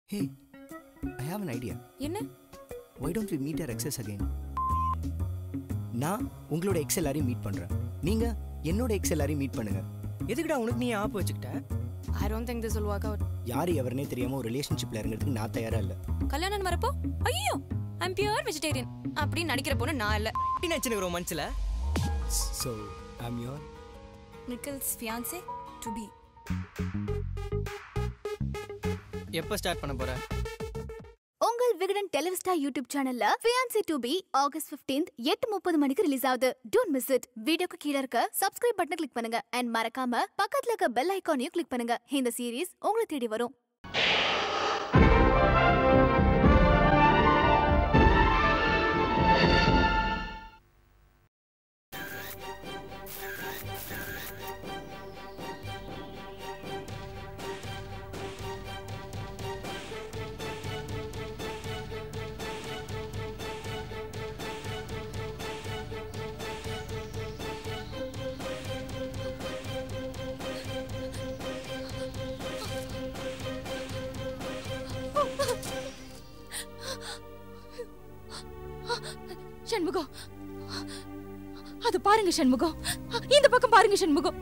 Hey, I have an idea. என்ன? Why don't we meet our exes again? நான் உங்களோட X எல்லாரையும் meet பண்றேன். நீங்க என்னோட எக்ஸ் எல்லாரையும் மீட் பண்ணுங்க. எதுக்குடா உனக்கு நீ ஆப் வச்சுக்கிட்ட? I don't think this will work out. யார் எவர்னே தெரியாம ஒரு ரிலேஷன்ஷிப்ல இறங்கிறதுக்கு நான் தயாரா இல்ல. கல்யாணம் வரப்போ ஐயோ I'm pure vegetarian அப்படி நடிக்கிற பொண்ணு நான் இல்ல. என்ன நினைச்சுக்கிற மனசுல? So, I'm your Nikhil's fiancé to be. எப்போ ஸ்டார்ட் பண்ண போற? உங்கள் விகடன் டெலிவிஸ்டார் யூடியூப் சேனல்ல fiancé to be August 15th 8:30 மணிக்கு ரிலீஸ் ஆகுது. Don't miss it. வீடியோக்கு கீழ இருக்க subscribe பட்டனை கிளிக் பண்ணுங்க and மறக்காம பக்கத்துல இருக்க பெல் ஐகானையும் கிளிக் பண்ணுங்க. இந்த சீரிஸ் உங்களை தேடி வரும். சண்முகம், அது பாருங்க சண்முகம், இந்த பக்கம் பாருங்க சண்முகம்.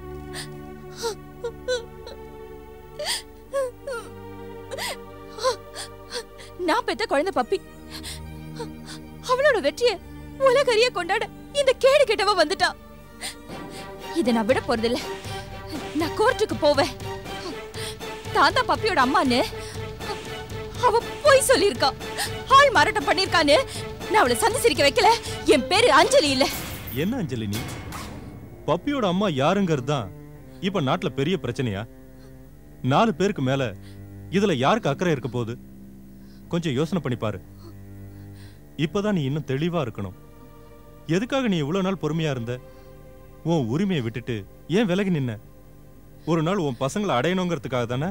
நான் பெத்த குழந்தை பப்பி, அவளோட வெற்றியை உலகறிய கொண்டாட இந்த கேடு கெட்டவ வந்துட்டா. இதை நான் விட போறதில்ல. நான் கோர்ட்டுக்கு போவேன். தாத்தா பப்பியோட அம்மான்னு அவ போய் சொல்லியிருக்கா, ஆள் மாறாட்டம் பண்ணிருக்கான்னு. நான் அவளை சந்தி சிரிக்க வைக்கல. என் பேரு அஞ்சலி இல்ல. என்ன அஞ்சலி நீ? பப்பியோட அம்மா யாருங்கிறது தான் இப்ப நாட்டுல பெரிய பிரச்சனையா? 4 பேருக்கு மேல இதுல யாருக்கு அக்கறை இருக்க போகுது? கொஞ்சம் யோசனை பண்ணி பாரு. இப்பதான் நீ இன்னும் தெளிவா இருக்கணும். எதுக்காக நீ இவ்வளவு நாள் பொறுமையா இருந்த? உன் உரிமையை விட்டுட்டு ஏன் விலகி நின்ன? ஒரு நாள் உன் பசங்களை அடையணுங்கிறதுக்காக தானே?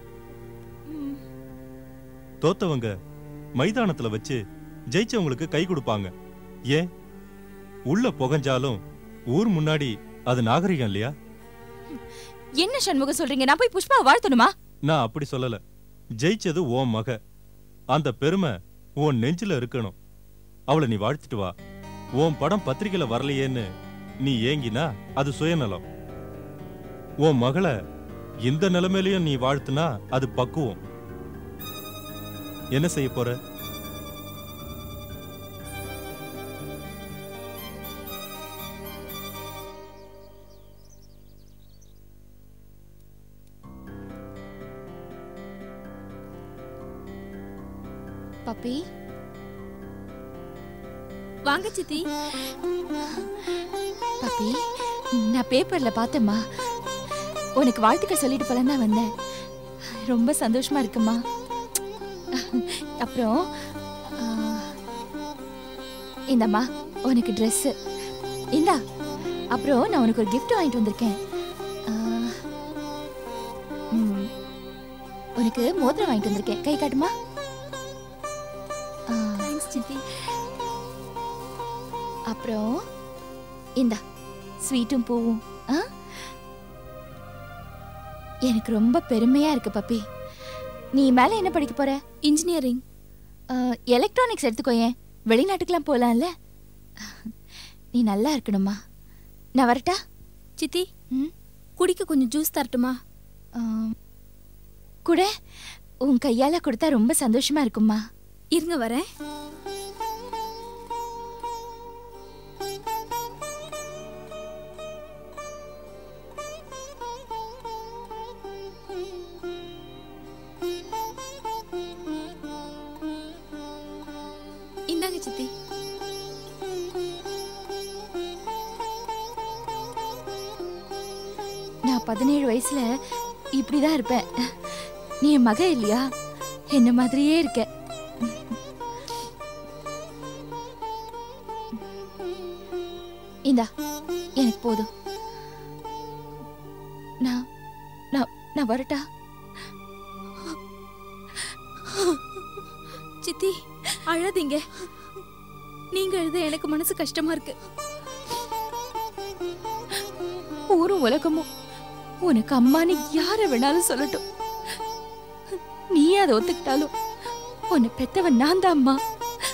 தோத்தவங்க மைதானத்துல வச்சு ஜெயிச்சவங்களுக்கு கை கொடுப்பாங்க. ஏன் உள்ள புகஞ்சாலும் ஊர் முன்னாடி அது நாகரிகம் இல்லையா? என்ன சண்முகம் சொல்றீங்க? நான் போய் புஷ்பாவை வாழ்த்தணுமா? நான் அப்படி சொல்லல. ஜெயிச்சது உன் மக. அந்த பெருமை உன் நெஞ்சில இருக்கணும். அவளை நீ வாழ்த்துட்டு வா. உன் படம் பத்திரிகையில வரலையேன்னு நீ ஏங்கினா அது சுயநலம். உன் மகளை இந்த நிலைமையிலயும் நீ வாழ்த்துனா அது பக்குவம். என்ன செய்ய போற? பப்பி, வாங்க சித்தி. பப்பி, நான் பேப்பர்ல பார்த்தேம்மா. உனக்கு வாழ்த்துக்கள் சொல்லிட்டு போலன்னு தான் வந்தேன். ரொம்ப சந்தோஷமா இருக்குமா. அப்புறம் இந்தம்மா உனக்கு ட்ரெஸ் இந்தா. அப்புறம் நான் உனக்கு ஒரு கிஃப்ட் வாங்கிட்டு வந்திருக்கேன். உனக்கு மோதிரம் வாங்கிட்டு வந்திருக்கேன். கை காட்டுமா? சித்தி. அப்புறம் இந்தா ஸ்வீட்டும் பூவும். எனக்கு ரொம்ப பெருமையா இருக்கு பப்பி. நீ மேல என்ன படிக்க போற? இன்ஜினியரிங். எலக்ட்ரானிக்ஸ் எடுத்துக்கோயேன். வெளிநாட்டுக்கெல்லாம் போலாம்ல. நீ நல்லா இருக்கணுமா. நான் வரட்டா? சித்தி, குடிக்க கொஞ்சம் ஜூஸ் தரட்டுமா? கூட உன் கையால கொடுத்தா ரொம்ப சந்தோஷமா இருக்குமா. இருங்க வரேன். இந்தாங்க சித்தி. நான் 17 வயசுல இப்படிதான் இருப்பேன். நீ என் மக இல்லையா? என்ன மாதிரியே இருக்க. இந்தா எனக்கு போதும். நான் நான் வரட்டா? சித்தி அழாதீங்க. நீங்க அழுத எனக்கு மனசு கஷ்டமா இருக்கு. ஊரும் உலகமும் உனக்கு அம்மான்னு யார வேணாலும் சொல்லட்டும். நீயே அதை ஒத்துக்கிட்டாலும் உன்னை பெத்தவன் நான் தான் அம்மா.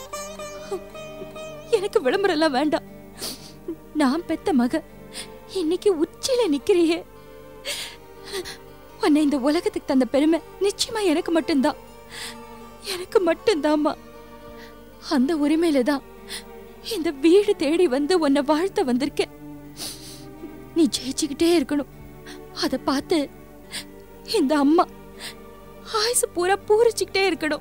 எனக்கு விளம்பரம் எல்லாம் வேண்டாம். நான் பெத்த மக இன்னைக்கு உச்சியில நிக்கிறியே. உன்னை இந்த உலகத்துக்கு தந்த பெருமை நிச்சயமா எனக்கு மட்டும்தான். எனக்கு மட்டும்தாம்மா. அந்த உரிமையில தான் இந்த வீடு தேடி வந்து உன்னை வாழ்த்த வந்திருக்கேன். நீ ஜெயிச்சுக்கிட்டே இருக்கணும். அதை பார்த்து இந்த அம்மா ஆயுசு பூரா பூரிச்சுக்கிட்டே இருக்கணும்.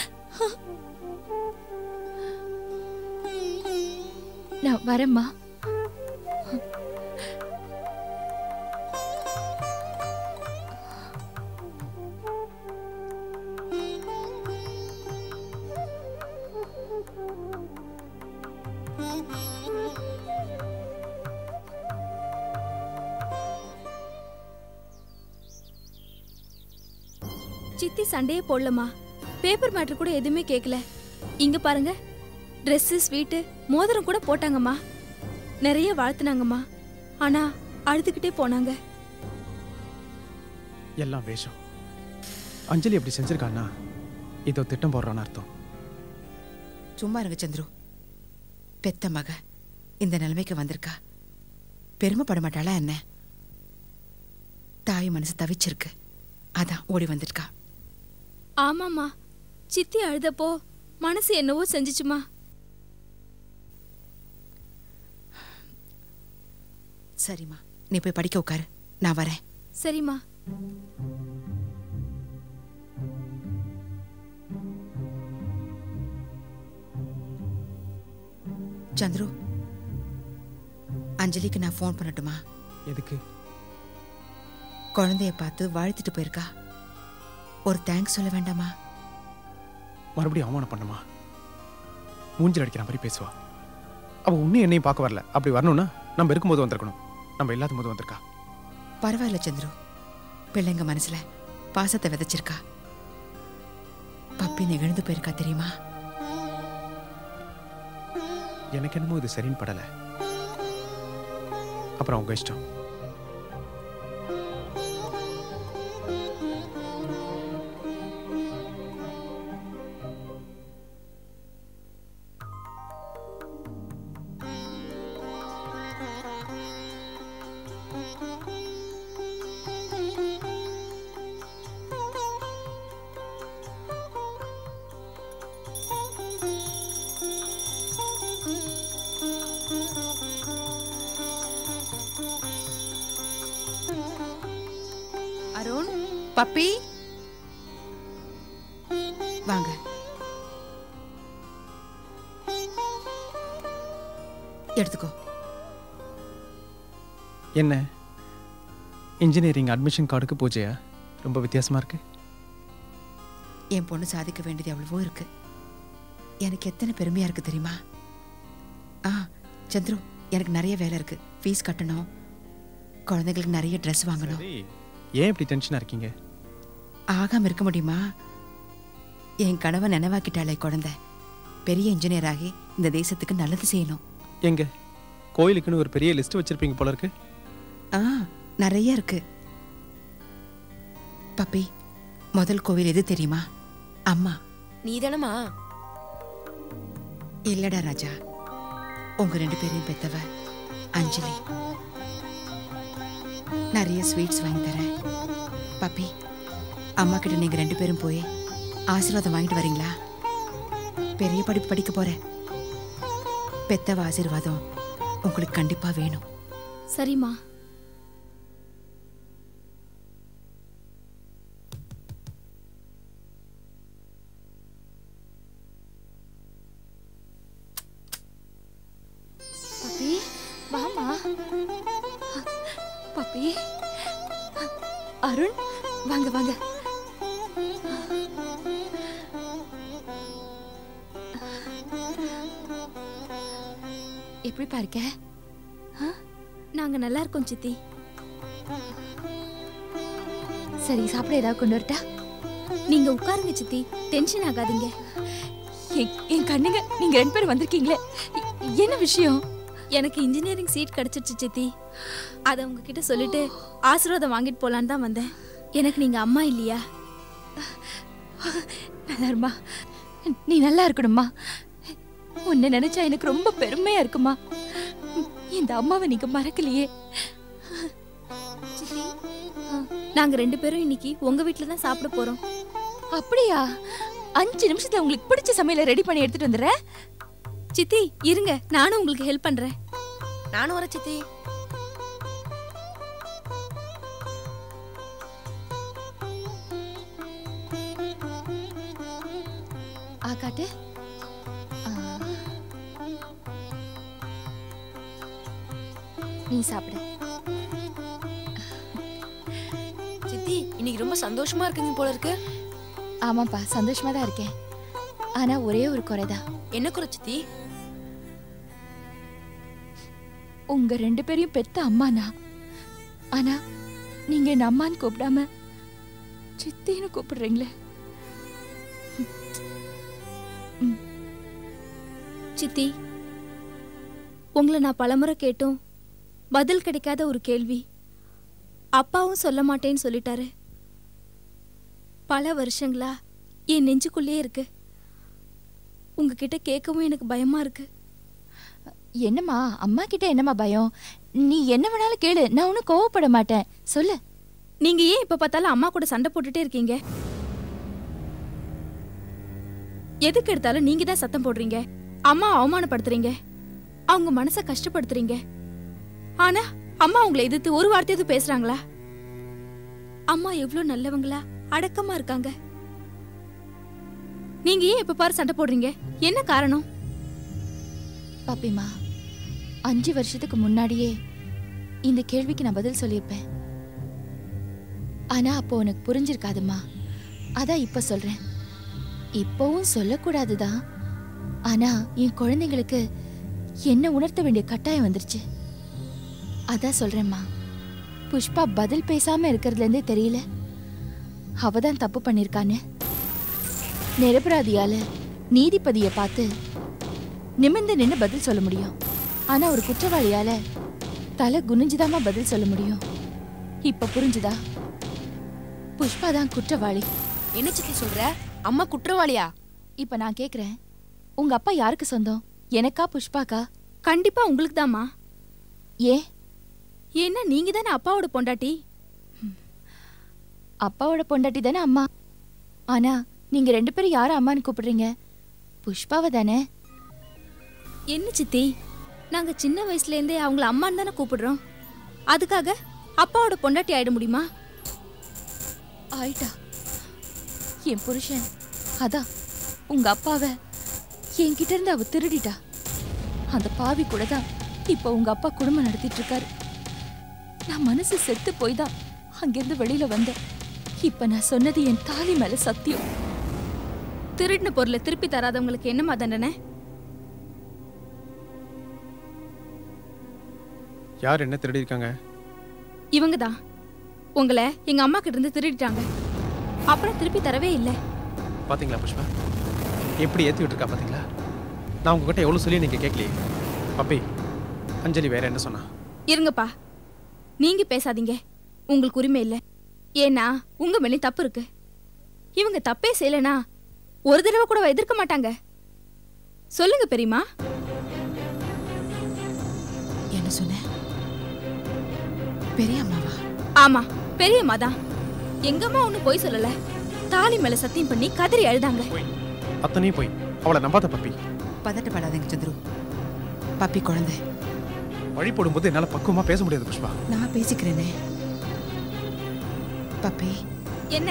நான் வரேம்மா. சித்தி சண்டையே போடலமா. பேப்பர் மேட்டர் கூட எதுவுமே கேட்கல. இங்க பாருங்க, ட்ரெஸ், ஸ்வீட்டு, மோதிரம் கூட போட்டாங்கம்மா. நிறைய வாழ்த்துனாங்கம்மா. ஆனா அழுதுகிட்டே போனாங்க. எல்லாம் வேஷம். அஞ்சலி அப்படி செஞ்சிருக்கான்னா இதோ திட்டம் போடுறான்னு அர்த்தம். சும்மா இருங்க சந்துரு. பெத்த மக இந்த நிலைமைக்கு வந்திருக்கா. பெருமைப்பட மாட்டாளா என்ன? தாய் மனசு தவிச்சிருக்கு, அதான் ஓடி வந்திருக்கா. ஆமாம்மா, சித்தி அழுதப்போ மனசு என்னவோ செஞ்சுச்சுமா. சரிம்மா, நீ போய் படிக்க உட்காரு, நான் வரேன். சரிம்மா. சந்துரு, அஞ்சலிக்கு நான் ஃபோன் பண்ணட்டுமா? எதுக்கு? குழந்தைய பார்த்து வாழ்த்துட்டு போயிருக்கா. ஒரு தேங்க்ஸ் சொல்ல வேண்டாமா? மறுபடியும் அவமானம் பண்ணுமா? மூஞ்சில் அடிக்கிற மாதிரி பேசுவா. அவ உன்னையும் என்னையும் பார்க்க வரல. அப்படி வரணும்னா நம்ம இருக்கும்போது வந்திருக்கணும். நம்ம இல்லாத போது வந்திருக்கா. பரவாயில்ல சந்துரு, பிள்ளைங்க மனசுல பாசத்தை விதைச்சிருக்கா. பப்பி நெகிழ்ந்து போயிருக்கா தெரியுமா? எனக்கு என்னமோ இது சரின்னு படல. அப்புறம் உங்க இஷ்டம். அருண், பப்பி வாங்க. எடுத்துக்கோ. என்ன இன்ஜினியரிங் அட்மிஷன் கார்டுக்கு பூஜையா? ரொம்ப வித்தியாசமா இருக்கு. என் பொண்ணு சாதிக்க வேண்டியது எவ்வளவோ இருக்கு. எனக்கு எத்தனை பெருமையா இருக்கு தெரியுமா? சந்துரு, எனக்கு நிறைய வேலை இருக்கு. ஃபீஸ் கட்டணும், குழந்தைங்களுக்கு நிறைய ட்ரெஸ் வாங்கணும். ஏன் இப்படி டென்ஷனா இருக்கீங்க? ஆகாம இருக்க முடியுமா? என் கனவை நினைவாக்கிட்டாளே குழந்தை. பெரிய இன்ஜினியர் ஆகி இந்த தேசத்துக்கு நல்லது செய்யணும். எங்க கோயிலுக்குன்னு ஒரு பெரிய லிஸ்ட் வச்சிருப்பீங்க போல இருக்கு. நிறைய இருக்கு. பப்பி, முதல் கோவில் எது தெரியுமா? அம்மா. நீ தானமா? இல்லடா ராஜா, உங்க 2 பேரையும் பெத்தவ அஞ்சலி. நிறைய ஸ்வீட்ஸ் வாங்கி தரேன். பப்பி, அம்மா கிட்ட நீங்க 2 பேரும் போய் ஆசீர்வாதம் வாங்கிட்டு வரீங்களா? பெரிய படிப்பு படிக்க போறேன். பெத்தவ ஆசீர்வாதம் உங்களுக்கு கண்டிப்பா வேணும். சரிம்மா. பப்பி, வாமா. பப்பி, அருண், வாங்க வாங்க. எப்படி பாருக்க? நாங்க நல்லா இருக்கோம் சித்தி. சரி, சாப்பிட ஏதாவது கொண்டு வரட்டா? நீங்க உட்காருங்க சித்தி, டென்ஷன் ஆகாதீங்க. என் கண்ணுங்க, நீங்க 2 பேரும் வந்திருக்கீங்களே, என்ன விஷயம்? எனக்கு இன்ஜினியரிங் சீட் கிடைச்சிருச்சு சித்தி. அதை உங்ககிட்ட சொல்லிட்டு ஆசீர்வாதம் வாங்கிட்டு போலான்னு தான் வந்தேன். எனக்கு நீங்க அம்மா இல்லையா? நல்லா இருமா, நீ நல்லா இருக்கணும்மா. உன்னை நினைச்சா எனக்கு ரொம்ப பெருமையா இருக்குமா. இந்த அம்மாவை நீங்க மறக்கலையே. சித்தி, நாங்க 2 பேரும் இன்னைக்கு உங்க வீட்ல தான் சாப்பிட போறோம். அப்படியா? 5 நிமிஷத்துல உங்களுக்கு பிடிச்ச சமையலை ரெடி பண்ணி எடுத்துட்டு வந்துடுறேன். சித்தி இருங்க, நானும் உங்களுக்கு ஹெல்ப் பண்றேன். நானும் வரேன் சித்தி. காட்டு. நீ சாப்பிடு. சித்தி, இன்னைக்கு ரொம்ப சந்தோஷமா இருக்குங்க போல இருக்கு. ஆமாப்பா, சந்தோஷமா தான் இருக்கேன். ஆனா ஒரே ஒரு குறைதான். என்ன குறை சித்தி? உங்க 2 பேரையும் பெத்த அம்மானா, ஆனா நீங்க என்ன அம்மான்னு கூப்பிடாம சித்தின்னு கூப்பிடுறீங்களே. சித்தி, உங்களை நான் பலமுறை கேட்டும் பதில் கிடைக்காத ஒரு கேள்வி. அப்பாவும் சொல்ல மாட்டேன்னு சொல்லிட்டாரு. பல வருஷங்களா என் நெஞ்சுக்குள்ளே இருக்கு. உங்ககிட்ட கேட்கவும் எனக்கு பயமா இருக்கு. என்னம்மா, அம்மா கிட்ட என்னம்மா பயம்? நீ என்ன வேணாலும் கேளு, நான் ஒன்னும் கோவப்பட மாட்டேன். சொல்லு. நீங்க ஏன் இப்ப பார்த்தாலும் அம்மா கூட சண்டை போட்டுட்டே இருக்கீங்க? எதுக்கு எடுத்தாலும் நீங்க தான் சத்தம் போடுறீங்க, அம்மா அவமானப்படுத்துறீங்க, அவங்க மனசை கஷ்டப்படுத்துறீங்க. ஆனா அம்மா உங்களை எதிர்த்து ஒரு வார்த்தையாவது பேசுறாங்களா? அம்மா எவ்வளவு நல்லவங்களா, அடக்கமா இருக்காங்க. நீங்க ஏன் எப்ப பாரு சண்டை போடுறீங்க? என்ன காரணம்? பாப்பிமா, 5 வருஷத்துக்கு முன்னாடியே இந்த கேள்விக்கு நான் பதில் சொல்லியிருப்பேன். ஆனா அப்போ உனக்கு புரிஞ்சிருக்காதுமா. அதான் இப்ப சொல்றேன். இப்பவும் சொல்லக்கூடாதுதான், ஆனா என் குழந்தைங்களுக்கு என்ன உணர்த்த வேண்டிய கட்டாயம் வந்துருச்சு. அதான் சொல்றேம்மா. புஷ்பா பதில் பேசாம இருக்கிறதுல இருந்தே தெரியல அவதான் தப்பு பண்ணிருக்கான்னு. நிரபராதியால நீதிபதியை பார்த்து நிமிர்ந்து நின்று பதில் சொல்ல முடியும், ஆனா ஒரு குற்றவாளியால தலை குனிஞ்சுதாமா பதில் சொல்ல முடியும். இப்ப புரிஞ்சுதா? புஷ்பா தான் குற்றவாளி. என்ன சித்தி சொல்ற? அம்மா குற்றவாளியா? இப்ப நான் கேக்குறேன், உங்க அப்பா யாருக்கு சொந்தம்? எனக்கா புஷ்பாக்கா? கண்டிப்பா உங்களுக்கு தாமா. ஏன்? ஏன்னா நீங்க தானே அப்பாவோட பொண்டாட்டி. அப்பாவோட பொண்டாட்டி தானே அம்மா. ஆனா நீங்க 2 பேரும் யார அம்மான்னு கூப்பிடுறீங்க? புஷ்பாவை தானே. என்ன சித்தி, நாங்க சின்ன வயசுல இருந்தே அவங்கள அம்மான்னு தானே கூப்பிடுறோம். அதுக்காக அப்பாவோட பொண்டாட்டி ஆயிட முடியுமா? ஆயிட்டா. என் புருஷன் அதான் உங்க அப்பாவை என்கிட்ட இருந்து அவ திருடிட்டா. அந்த பாவி கூட தான் இப்ப உங்க அப்பா குடும்பம் நடத்திட்டு இருக்காரு. நான் மனசு செத்து போய் தான் அங்கிருந்து வெளியில வந்தேன். இப்ப நான் சொன்னது என் தாலி மேல சத்தியம். திருடின பொருளை திருப்பி தராதவங்களுக்கு என்னமா தண்டனை? யார் என்ன திருடி இருக்காங்க? இவங்க தான் உங்களை எங்க அம்மா கிட்ட இருந்து திருடிட்டாங்க. அப்புறம் திருப்பி தரவே இல்லை. பாத்தீங்களா புஷ்பா, எப்படி ஏத்தி விட்டுருக்கா பாத்தீங்களா? நான் உங்ககிட்ட எவ்வளவு சொல்லி நீங்க கேட்கலையே. பப்பி, அஞ்சலி வேற என்ன சொன்னா? இருங்கப்பா, நீங்க பேசாதீங்க, உங்களுக்கு உரிமை இல்லை. ஏன்னா உங்க மேலே தப்பு இருக்கு. இவங்க தப்பே செய்யலனா ஒரு தடவை கூட எதிர்க்க மாட்டாங்க. சொல்லுங்க பெரியமா. என்ன சொன்ன? பெரிய அம்மாவா? ஆமா, பெரியம்மா தான். எங்க அம்மா ஒண்ணு போய் சொல்லல. தாலி மேல சத்தியம் பண்ணி கதறி அழுதாங்க. அத்தனையும் போய் அவளை நம்பாத பப்பி. பதட்டப்படாதீங்க சந்துரு. பப்பி குழந்தை. வழி போடும்போது என்னால பக்குவமா பேச முடியாது புஷ்பா. நான் பேசிக்கிறேனே. பப்பி. என்ன?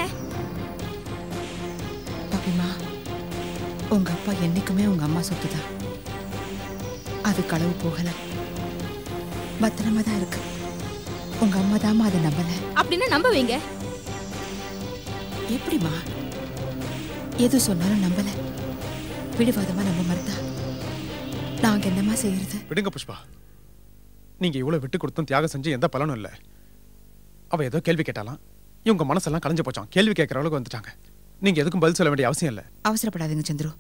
பப்பிமா, உங்க அப்பா என்னைக்குமே உங்க அம்மா சொத்துதான். அது களவு போகல, பத்திரமா தான் இருக்கு. உங்க அம்மா தாமா அதை நம்பல. அப்படின்னா நம்ப வைங்க. எப்படிமா? எது சொன்னாலும் நம்பல, பிடிவாதமா நம்ப மறுத்தா நாங்க என்னமா செய்யறது? விடுங்க புஷ்பா. நீங்க இவ்வளவு விட்டு கொடுத்தும் தியாகம் செஞ்சு எந்த பலனும் இல்ல. அவ ஏதோ கேள்வி கேட்டாலாம், இவங்க மனசெல்லாம் கலைஞ்சு போச்சான். கேள்வி கேட்கற அளவுக்கு வந்துட்டாங்க. நீங்க எதுக்கும் பதில் சொல்ல வேண்டிய அவசியம் இல்ல. அவசரப்படாதீங்க சந்துரு.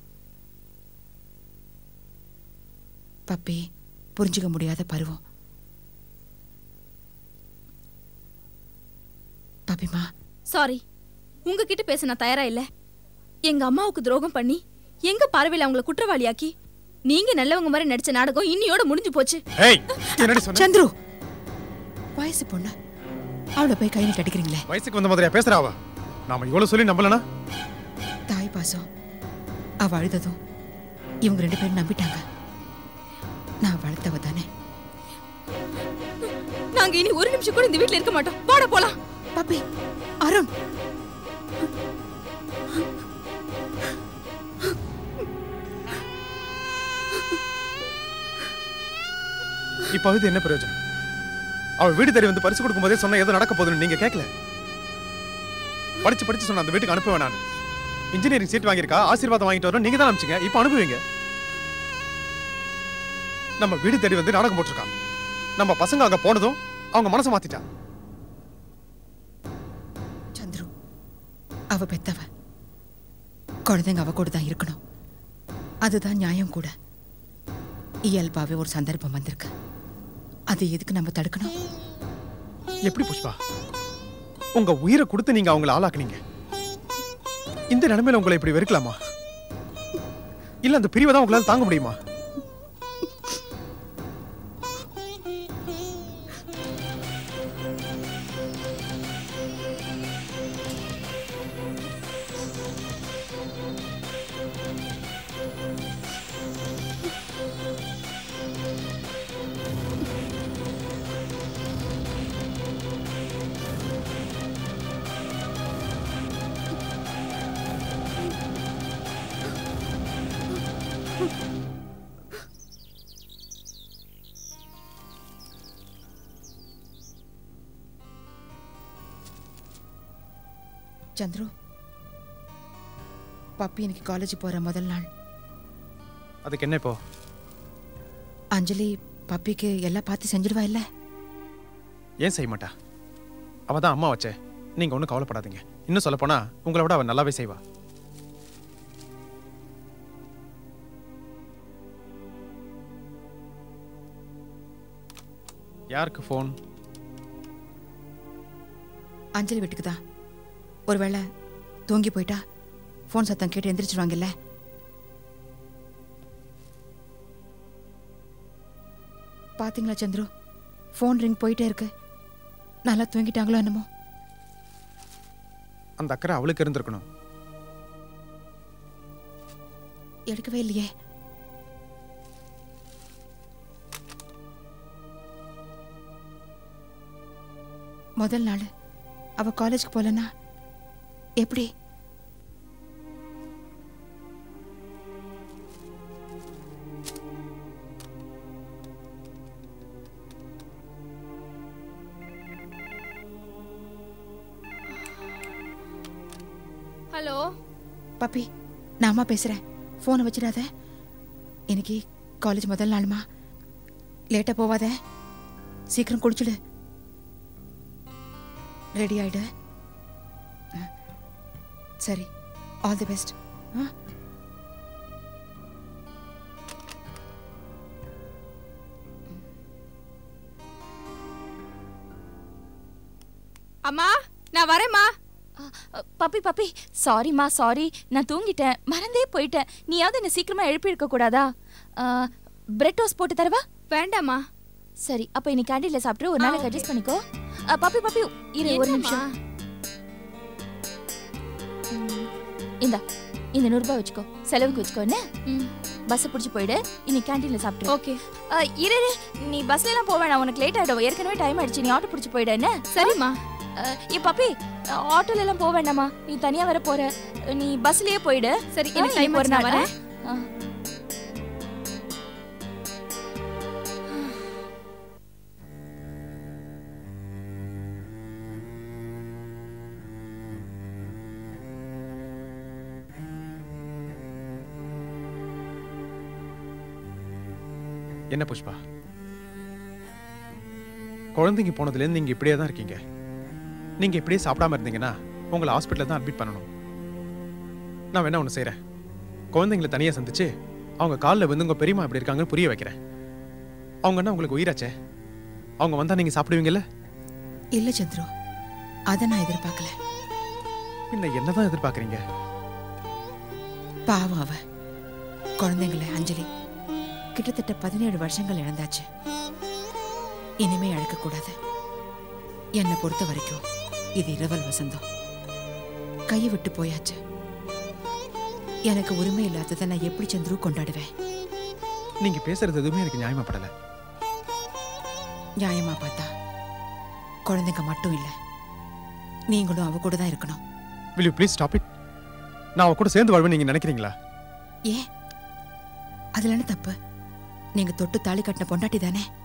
பப்பி புரிஞ்சுக்க முடியாத பருவம். பப்பிமா. சாரி, உங்ககிட்ட பேச நான் தயாரா இல்ல. எங்க அம்மாவுக்கு துரோகம் பண்ணி எங்க பார்வையில அவங்கள குற்றவாளியாக்கி நீங்க நல்லவங்க மாதிரி நடிச்ச நாடகம் இன்னியோட முடிஞ்சு போச்சு. சந்துரு, வயசு பொண்ணு அவளை போய் கையில கட்டிக்கிறீங்களே. வயசுக்கு வந்த மாதிரியா பேசுறாவா? நாம இவ்வளவு சொல்லி நம்பலனா? தாய் பாசம் அவ அழுததும் இவங்க 2 பேரும் நம்பிட்டாங்க. நான் வளர்த்தவ தானே. நாங்க இனி ஒரு நிமிஷம் கூட இந்த வீட்ல இருக்க மாட்டோம். போட போலாம். பாப்பி, அருண், இப்ப இது என்ன பிரயோஜனம்? அவ வீடு தேடி வந்து பரிசு கொடுக்கும் போதே சொன்ன ஏதோ நடக்க போகுதுன்னு நீங்க கேட்கல. படிச்சு சொன்ன அந்த வீட்டுக்கு அனுப்புவேன் நான். இன்ஜினியரிங் சீட் வாங்கியிருக்கா, ஆசீர்வாதம் வாங்கிட்டு வரோம், நீங்க தான் அனுப்பிச்சிங்க. இப்ப அனுப்புவீங்க. நம்ம வீடு தேடி வந்து நாடகம் போட்டிருக்காங்க. நம்ம பசங்க அங்க போனதும் அவங்க மனசை மாத்திட்டா. சந்துரு, அவ பெத்தவ. குழந்தைங்க அவ கூட தான் இருக்கணும். அதுதான் நியாயம் கூட. இயல்பாவே ஒரு சந்தர்ப்பம் வந்திருக்கு. அது எதுக்கு நம்ம தடுக்கணும்? எப்படி புஷ்பா? உங்க உயிரை கொடுத்து நீங்க அவங்களை ஆளாக்குனீங்க. இந்த நிலைமையில உங்களை இப்படி வெறுக்கலாமா? இல்ல அந்த பிரிவை தான் உங்களால தாங்க முடியுமா? சந்துரு, பப்பி இன்னைக்கு காலேஜ் போற முதல் நாள். அதுக்கு என்ன இப்போ? அஞ்சலி பப்பிக்கு எல்லாம் பார்த்து செஞ்சிடுவா இல்ல? ஏன் செய்ய மாட்டா? அவதான் அம்மா வச்சே. நீங்க ஒன்றும் கவலைப்படாதீங்க. இன்னும் சொல்ல போனா உங்களை விட அவ நல்லாவே செய்வா. யாருக்கு ஃபோன்? அஞ்சலி வீட்டுக்கு தான். ஒருவேளை தூங்கி போயிட்டா ஃபோன் சத்தம் கேட்டு எந்திரிச்சிருவாங்கல்ல. பாத்தீங்களா சந்துரு, ஃபோன் ரிங் போயிட்டே இருக்கு. நல்லா தூங்கிட்டாங்களோ என்னமோ. அந்த அக்கறை அவளுக்கு இருந்திருக்கணும். எடுக்கவே இல்லையே. முதல் நாள் அவ காலேஜ்க்கு போலனா எப்படி? ஹலோ பப்பி, நான் அம்மா பேசுறேன். போனை வச்சிடாத. இன்னைக்கு காலேஜ் முதல் நாளுமா. லேட்டா போவாத. சீக்கிரம் குளிச்சுடு. ரெடி ஆயிடு. சரி, ஆல் தி பெஸ்ட். அம்மா, நான் வரேம்மா. பப்பி சாரிம்மா, சாரி. நான் தூங்கிட்டேன், மறந்தே போயிட்டேன். நீயாவது என்ன சீக்கிரமா எழுப்பி இருக்க கூடாதா? பிரெட் டோஸ்ட் போட்டு தரவா? வேண்டாம்மா. சரி, அப்ப இன்னைக்கு கேண்டீன்ல சாப்பிட்டு ஒரு நாளைக்கு அட்ஜஸ்ட் பண்ணிக்கோ. பப்பி இரு ஒரு நிமிஷம். இந்த 100 ரூபாய் வச்சுக்கோ, செலவுக்கு வச்சுக்கோ. என்ன பஸ் பிடிச்சி போயிடு. இன்னைக்கு கேண்டீன்ல சாப்பிட்டு. ஓகே. இரு, நீ பஸ்ல எல்லாம் போவேன், உனக்கு லேட் ஆயிடும். ஏற்கனவே டைம் ஆயிடுச்சு. நீ ஆட்டோ பிடிச்சி போயிடு. என்ன? சரிம்மா. பப்பி, ஆட்டோல எல்லாம் போக வேண்டாமா? நீ தனியா வர போற. நீ பஸ்லயே போயிடு. சரி, எனக்கு டைம் ஆச்சு, நான் வரேன். என்ன புஷ்பா, குழந்தைங்க போனதுலேருந்து நீங்க இப்படியே தான் இருக்கீங்க. நீங்க இப்படியே சாப்பிடாம இருந்தீங்கன்னா உங்களை ஹாஸ்பிட்டல்ல தான் அட்மிட் பண்ணணும். நான் வேணா ஒன்று செய்கிறேன். குழந்தைங்களை தனியாக சந்திச்சு அவங்க காலில் வந்து உங்க பெரியம்மா எப்படி இருக்காங்கன்னு புரிய வைக்கிறேன். அவங்க என்ன உங்களுக்கு உயிராச்சே? அவங்க வந்தா நீங்க சாப்பிடுவீங்கல்ல? இல்ல சந்துரு, அதை நான் எதிர்பார்க்கல. என்ன என்னதான் எதிர்பார்க்குறீங்க? பாவம் அவ. குழந்தைங்களை அஞ்சலி கிட்டத்தட்ட 17 வருஷங்கள் இழந்தாச்சு. இனிமே அழைக்கக்கூடாது. என்னை பொறுத்த வரைக்கும் இது இரவல் வசந்தம். கையை விட்டு போயாச்சு. எனக்கு உரிமை இல்லாததை நான் எப்படி சந்துரு கொண்டாடுவேன்? நீங்க பேசுறது எதுவுமே எனக்கு நியாயமா படல. நியாயமா பார்த்தா குழந்தைங்க மட்டும் இல்ல, நீங்களும் அவ கூட தான் இருக்கணும். will you please stop it? நான் அவ கூட சேர்ந்து வாழ்வேன் நீங்க நினைக்கிறீங்களா? ஏன் அதுல என்ன தப்பு? நீங்க தொட்டு தாலி கட்டின பொண்டாட்டி தானே.